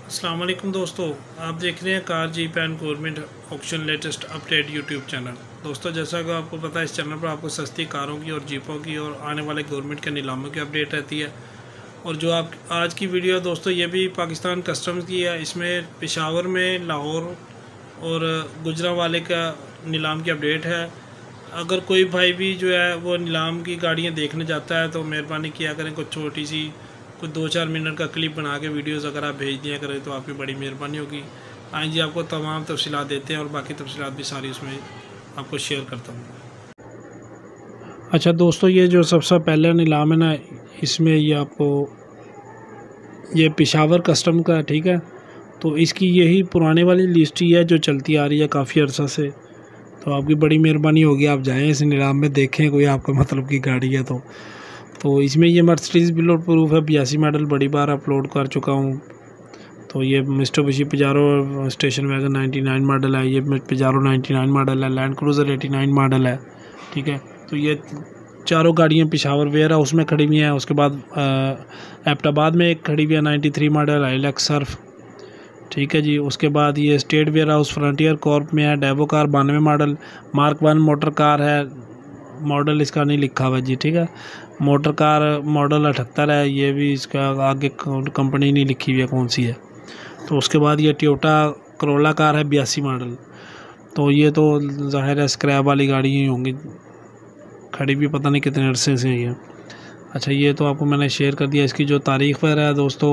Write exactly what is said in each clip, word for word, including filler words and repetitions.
अस्सलाम वालेकुम दोस्तों, आप देख रहे हैं car jeep and government auction latest update YouTube channel. दोस्तों, जैसा कि आपको पता है, इस चैनल पर आपको सस्ती कारों की और जीपों की और आने वाले गवर्नमेंट के नीलामों की अपडेट रहती है। और जो आप आज की वीडियो है दोस्तों, ये भी पाकिस्तान कस्टम्स की है। इसमें पेशावर में, लाहौर और गुजरांवाले का नीलाम की अपडेट है। अगर कोई भाई भी जो है वो नीलाम की गाड़ियाँ देखने जाता है तो मेहरबानी किया करें, कुछ छोटी सी कुछ दो चार मिनट का क्लिप बना के वीडियोस अगर आप भेज दिया करें तो आपकी बड़ी मेहरबानी होगी। आइए जी आपको तमाम तफसीलात देते हैं और बाकी तफसीलात भी सारी उसमें आपको शेयर करता हूँ। अच्छा दोस्तों, ये जो सबसे पहले नीलाम है ना, इसमें ये आपको ये पेशावर कस्टम का है, ठीक है। तो इसकी यही पुराने वाली लिस्ट ही है जो चलती आ रही है काफ़ी अर्सा से। तो आपकी बड़ी मेहरबानी होगी, आप जाएँ इस नीलाम में, देखें कोई आपका मतलब की गाड़ी है तो तो इसमें ये मर्सिडीज़ बिल्ड प्रूफ है, बयासी मॉडल, बड़ी बार अपलोड कर चुका हूँ। तो ये मिस्टुबिशी पजारो स्टेशन वैगन निन्यानवे मॉडल है, ये पजारो निन्यानवे मॉडल है, लैंड क्रूज़र नवासी मॉडल है, ठीक है। तो ये चारों गाड़ियाँ पेशावर वेयर हाउस में खड़ी हुई हैं। उसके बाद एबटाबाद में एक खड़ी हुई है तिरानवे मॉडल हाइलक्स सर्फ, ठीक है जी। उसके बाद ये state warehouse frontier corp में है, डेवो कार बानवे model, Mark one motor car है, मॉडल इसका नहीं लिखा हुआ जी, ठीक है। मोटर कार मॉडल अठहत्तर है, ये भी इसका आगे कंपनी नहीं लिखी हुई है कौन सी है। तो उसके बाद ये टोयोटा करोला कार है बयासी मॉडल। तो ये तो ज़ाहिर है स्क्रैप वाली गाड़ी ही होंगी, खड़ी भी पता नहीं कितने अरसे से ही है। अच्छा, ये तो आपको मैंने शेयर कर दिया। इसकी जो तारीख पर है दोस्तों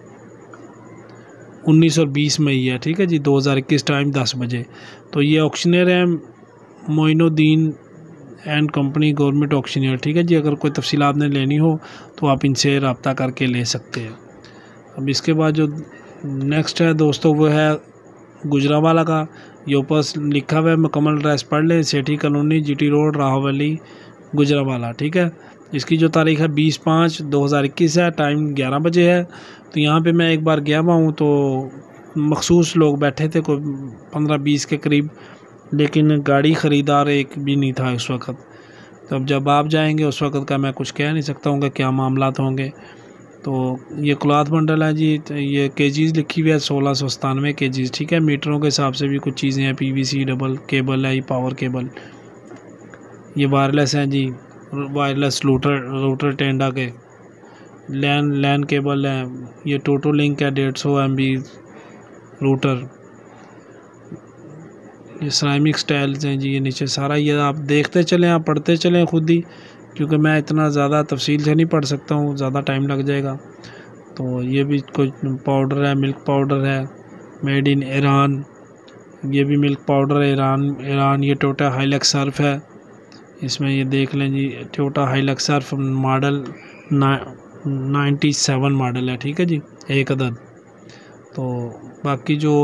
उन्नीस और बीस मई है, ठीक है जी, दो हज़ार इक्कीस, टाइम दस बजे। तो ये ऑक्शनर है Moinuddin and company government auctioneer, ठीक है जी। अगर कोई तफसील आपने लेनी हो तो आप इनसे रब्ता करके ले सकते हैं। अब इसके बाद जो नेक्स्ट है दोस्तों वो है गुजरांवाला का। ये ऊपर लिखा हुआ है, मुकम्मल एड्रेस पढ़ लें, Sethi colony, GT road, Rahwali, Gujranwala, ठीक है। इसकी जो तारीख है बीस पाँच दो हज़ार इक्कीस है, टाइम ग्यारह बजे है। तो यहाँ पे मैं एक बार गया हुआ हूँ तो मखसूस लोग बैठे थे, कोई पंद्रह बीस के करीब, लेकिन गाड़ी ख़रीदार एक भी नहीं था उस वक़्त। तो अब जब आप जाएंगे उस वक़्त का मैं कुछ कह नहीं सकता हूँ कि क्या मामलात होंगे। तो ये क्लॉथ बंडल है जी, तो ये केजीज़ लिखी हुई है सोलह सौ सतानवे के जीज़, ठीक है। मीटरों के हिसाब से भी कुछ चीज़ें हैं, पीवीसी डबल केबल है, ये पावर केबल, ये वायरलेस हैं जी, वायरलेस रूटर रूटर टेंडा के लैन लैन केबल है, ये टोटो लिंक है डेढ़ सौ एम बी रूटर, ये सिरेमिक स्टाइल्स हैं जी। ये नीचे सारा ये आप देखते चलें, आप पढ़ते चलें खुद ही, क्योंकि मैं इतना ज़्यादा तफसील से नहीं पढ़ सकता हूँ, ज़्यादा टाइम लग जाएगा। तो ये भी कुछ पाउडर है, मिल्क पाउडर है, मेड इन ईरान, ये भी मिल्क पाउडर है, ईरान ईरान ये टोयोटा हाइलक्स सर्फ है। इसमें ये देख लें जी, Toyota Hilux Surf model ninety seven model है, ठीक है जी, एक अदद। तो बाकी जो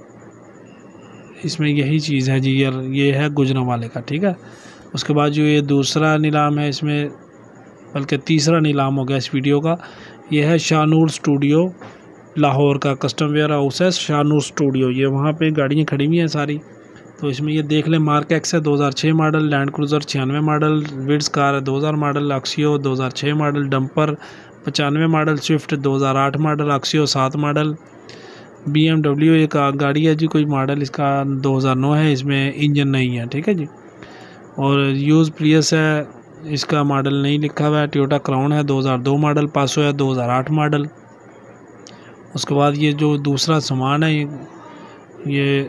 इसमें यही चीज़ है जी, यार ये है गुजरांवाले का, ठीक है। उसके बाद जो ये दूसरा नीलाम है, इसमें बल्कि तीसरा नीलाम हो गया इस वीडियो का, ये है शाहनूर स्टूडियो लाहौर का कस्टम वेयर हाउस है, शाहनूर स्टूडियो। ये वहाँ पे गाड़ियाँ खड़ी हुई हैं सारी। तो इसमें ये देख लें, मार्क एक्स है दो हज़ार छः मॉडल, लैंड क्रूज़र छियानवे मॉडल, विड्स कार है दो हज़ार मॉडल, अक्सियो दो हज़ार छः मॉडल, डंपर पचानवे मॉडल, स्विफ्ट दो हज़ार आठ मॉडल, अक्सियो सात मॉडल, बी एम डब्ल्यू एक गाड़ी है जी, कोई मॉडल इसका दो हज़ार नौ है, इसमें इंजन नहीं है, ठीक है जी। और यूज़ प्रियस है, इसका मॉडल नहीं लिखा हुआ है। टोयोटा क्राउन है दो हज़ार दो मॉडल, पासो है दो हज़ार आठ मॉडल। उसके बाद ये जो दूसरा सामान है, ये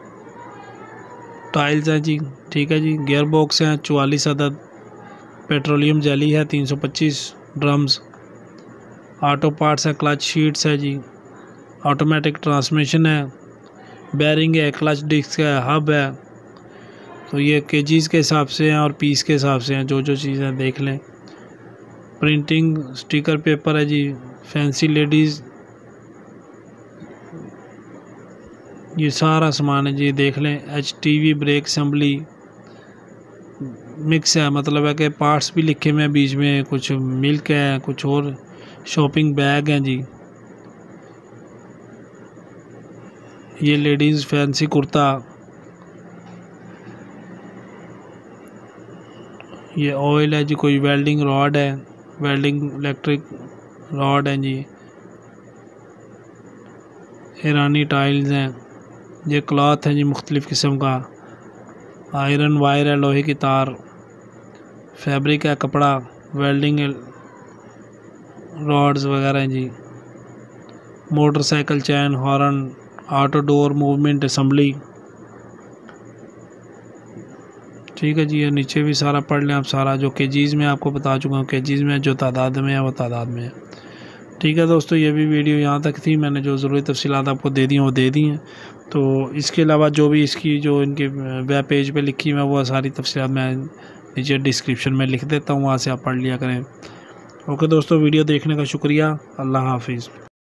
टाइल्स हैं जी, ठीक है जी, गियर बॉक्स हैं चवालीस अदद, पेट्रोलियम जेली है तीन सौ पच्चीस ड्रम्स, ऑटो पार्ट्स है, क्लच शीट्स है जी, ऑटोमेटिक ट्रांसमिशन है, बैरिंग है, क्लच डिस्क है, हब है। तो ये केजीज़ के हिसाब से हैं और पीस के हिसाब से हैं, जो जो चीज़ें देख लें। प्रिंटिंग स्टिकर पेपर है जी, फैंसी लेडीज़, ये सारा सामान है जी, देख लें। H T V brake assembly mix है, मतलब है कि पार्ट्स भी लिखे हुए हैं बीच में, कुछ मिल्क है, कुछ और शॉपिंग बैग हैं जी। ये लेडीज़ फैंसी कुर्ता, ये ऑयल है जी, कोई वेल्डिंग रॉड है, वेल्डिंग इलेक्ट्रिक रॉड है जी। ईरानी टाइल्स हैं, ये क्लॉथ है जी मुख्तलिफ़ किस्म का, आयरन वायर है, लोहे की तार, फैब्रिक है, कपड़ा, वेल्डिंग रॉड्स वगैरह हैं जी, motorcycle chain, horn, auto door movement assembly. ठीक है जी, ये नीचे भी सारा पढ़ लें आप, सारा जो केजीज़ में आपको बता चुका हूँ, केजीज़ में जो तादाद में है वो तादाद में है। ठीक है दोस्तों, ये भी वीडियो यहाँ तक थी, मैंने जो ज़रूरी तफसीलात आपको दे दी वो दे दी हैं। तो इसके अलावा जो भी इसकी जो इनके वेब पेज पे लिखी है वो सारी तफसीलात मैं नीचे डिस्क्रिप्शन में लिख देता हूँ, वहाँ से आप पढ़ लिया करें। ओके दोस्तों, वीडियो देखने का शुक्रिया। अल्लाह हाफिज़।